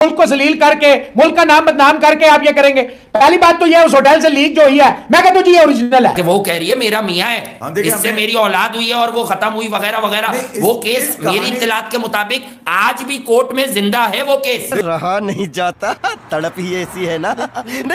मुल्क को जलील करके, मुल्क का नाम बदनाम करके आप ये करेंगे। पहली बात तो ये उस होटल से लीक जो हुई है, मैं कहता हूं जी ये ओरिजिनल है। वो कह रही है मेरा मियां है, इससे मेरी औलाद हुई है और वो खत्म हुई वगैरह वगैरह। वो केस मेरी इत्तलात के मुताबिक आज भी कोर्ट में जिंदा है। वो केस रहा नहीं जाता, तड़प ही ऐसी है ना।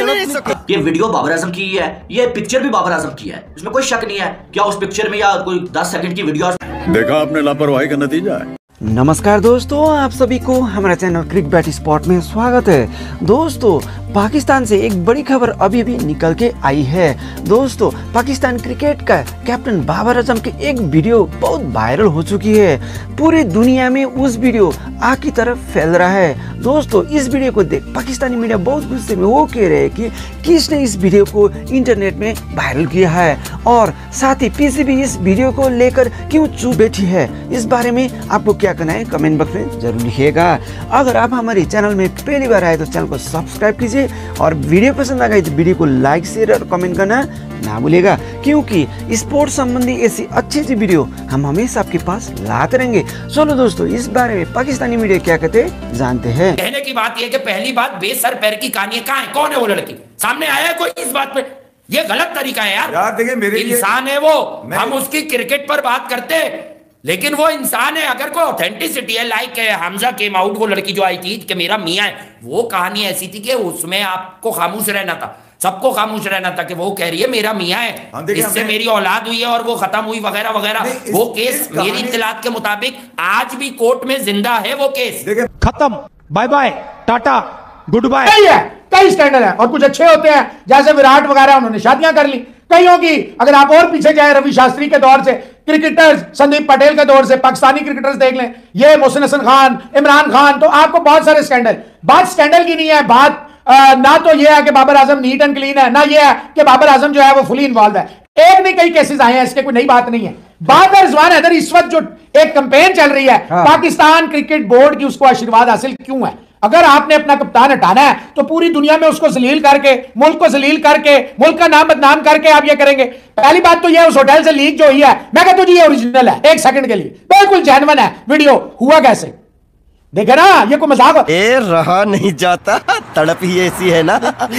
ये वीडियो बाबर आजम की है, ये पिक्चर भी बाबर आजम की है, इसमें कोई शक नहीं है। क्या उस पिक्चर में या कोई 10 सेकंड की वीडियो देखा आपने लापरवाही का नतीजा है। नमस्कार दोस्तों, आप सभी को हमारा चैनल क्रिक बैट स्पॉट में स्वागत है। दोस्तों, पाकिस्तान से एक बड़ी खबर अभी भी निकल के आई है। दोस्तों, पाकिस्तान क्रिकेट का कैप्टन बाबर आजम की एक वीडियो बहुत वायरल हो चुकी है। पूरी दुनिया में उस वीडियो आग की तरफ फैल रहा है। दोस्तों, इस वीडियो को देख पाकिस्तानी मीडिया बहुत गुस्से में वो कह रहे हैं कि किसने इस वीडियो को इंटरनेट में वायरल किया है और साथ ही पीसीबी इस वीडियो को लेकर क्यों चुप बैठी है। इस बारे में आपको क्या करना है कमेंट बॉक्स में जरूर लिखिएगा। अगर आप हमारे चैनल में पहली बार आए तो चैनल को सब्सक्राइब कीजिए और वीडियो पसंद आ गई तो वीडियो को लाइक शेयर और कमेंट करना ना भूलिएगा, क्योंकि स्पोर्ट्स संबंधी ऐसी अच्छी अच्छी वीडियो हम हमेशा आपके पास लाते रहेंगे। चलो दोस्तों, इस बारे में पाकिस्तानी मीडिया क्या कहते हैं जानते हैं। कहने की बात यह कि पहली बात बेसर पैर की कहानी कहाँ है, कौन है वो लड़की, सामने आया है कोई इस बात पे? ये गलत तरीका है यार देखिए मेरे इंसान है वो, हम उसकी क्रिकेट पर बात करते हैं लेकिन वो इंसान है। अगर कोई ऑथेंटिसिटी है, लाइक हमजा केम आउट, वो लड़की जो आई थी कि मेरा मियां है, वो कहानी ऐसी थी कि उसमें आपको खामोश रहना था, सबको खामोश रहना था कि वो कह रही है मेरा मियां है, इससे मेरी औलाद हुई है और वो खत्म हुई वगैरह वगैरह। वो केस मेरी इत्तलात के मुताबिक आज भी कोर्ट में जिंदा है। वो केस खत्म, bye bye, tata, good bye. कई स्कैंडल है और कुछ अच्छे होते हैं, जैसे विराट वगैरह, उन्होंने शादियां कर ली। कईयों की अगर आप और पीछे जाए, रवि शास्त्री के दौर से, क्रिकेटर्स संदीप पटेल के दौर से, पाकिस्तानी क्रिकेटर्स देख लें, ये मोहसिन हसन खान, इमरान खान, तो आपको बहुत सारे स्कैंडल। बात स्कैंडल की नहीं है, बात ना तो ये है कि Babar Azam neat and clean है, ना ये है कि बाबर आजम जो है वो फुली इन्वॉल्व है। एक नहीं कई केसेस आए हैं, इसके कोई नई बात नहीं है। बात है रिजवान हैदर, इस वक्त जो एक कैंपेन चल रही है पाकिस्तान क्रिकेट बोर्ड की, उसको आशीर्वाद हासिल क्यों है? अगर आपने अपना कप्तान हटाना है तो पूरी दुनिया में उसको जलील करके, मुल्क को जलील करके, मुल्क का नाम बदनाम करके आप ये करेंगे। पहली बात तो ये उस होटल से लीक जो हुई है, मैं कहता हूं जी ये ओरिजिनल है। एक सेकंड के लिए बिल्कुल जेन्युइन है वीडियो। हुआ कैसे देखे ना, ये कोई मजाक रहा नहीं जाता, तड़प ही ऐसी है ना।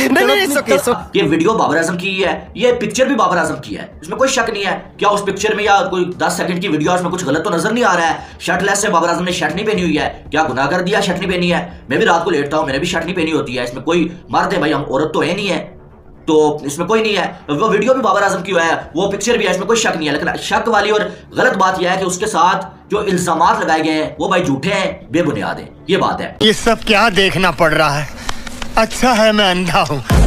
ये वीडियो बाबर आजम की है, ये पिक्चर भी बाबर आजम की है, इसमें कोई शक नहीं है। क्या उस पिक्चर में या कोई 10 सेकंड की वीडियो, उसमें कुछ गलत तो नजर नहीं आ रहा है? शर्टलेस से बाबर आजम ने शर्ट नहीं पहनी हुई है, क्या गुनाह कर दिया शर्ट नहीं पहनी है? मैं भी रात को लेटता हूँ, मैंने भी शर्ट नहीं पहनी होती है। इसमें कोई मर्द है भाई, हम औरत तो है नहीं है, तो इसमें कोई नहीं है। वो वीडियो भी बाबर आजम की है, वो पिक्चर भी है, इसमें कोई शक नहीं है। लेकिन शक वाली और गलत बात यह है कि उसके साथ जो इल्जामात लगाए गए हैं वो भाई झूठे हैं, बेबुनियाद हैं। ये बात है। ये सब क्या देखना पड़ रहा है? अच्छा है मैं अंधा हूँ।